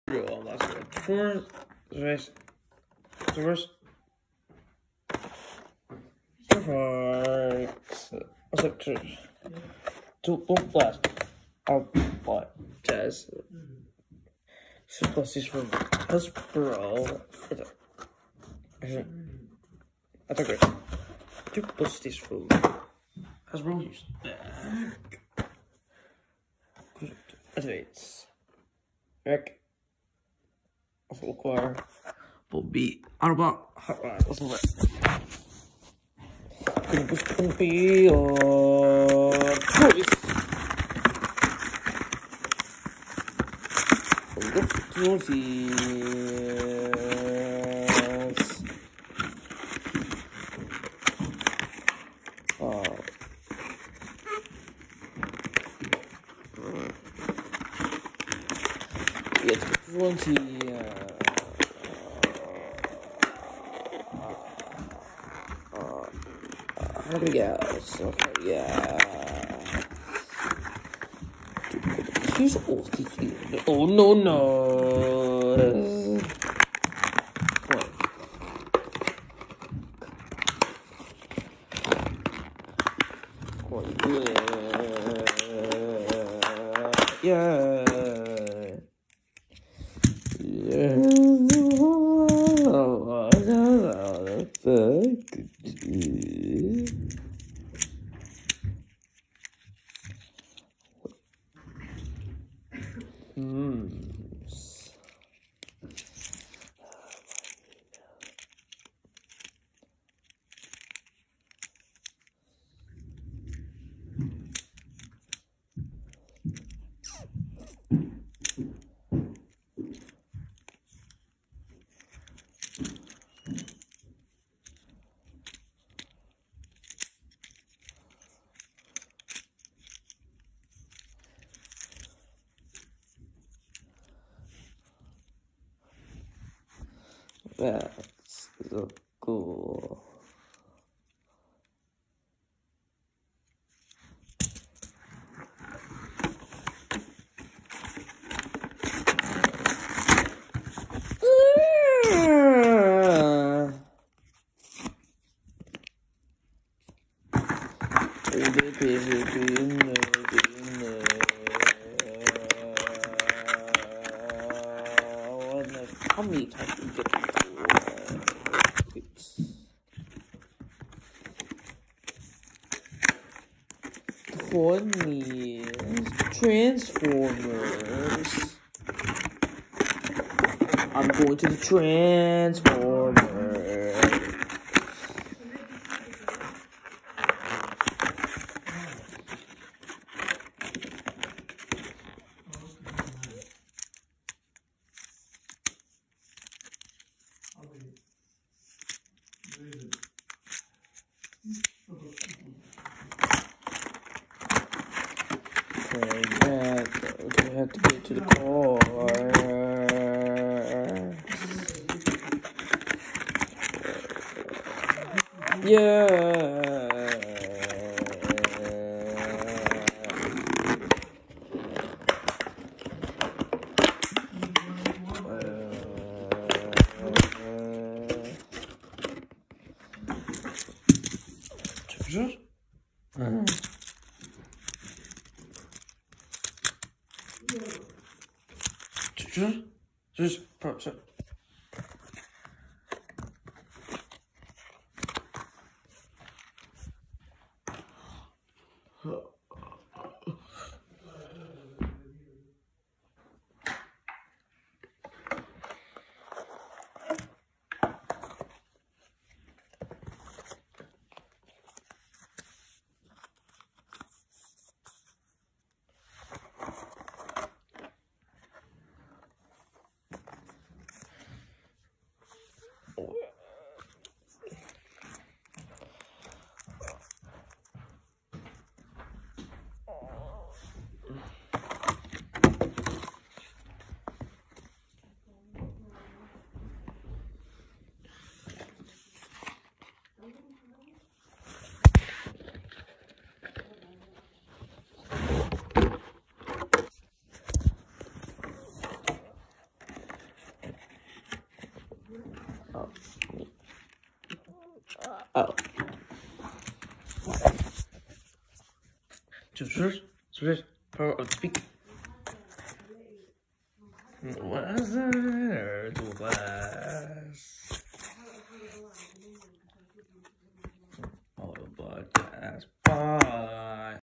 Bro, that's good. Four, reverse. What's it? Two blast. Autobot. Jazz. Plus is from Hasbro. I think it's 2 plus this from Hasbro used back. Activates. Rick. Also require Bobby. Autobot. Alright, let's move it. Gonna be choice. Okay, yeah. Here's all the oh no. What? Yeah. That's so cool. How many times do you get Transformers. I'm going to the Transformers. We have to get to the car. Yeah. Just Oh. Power of speak. What's the glass?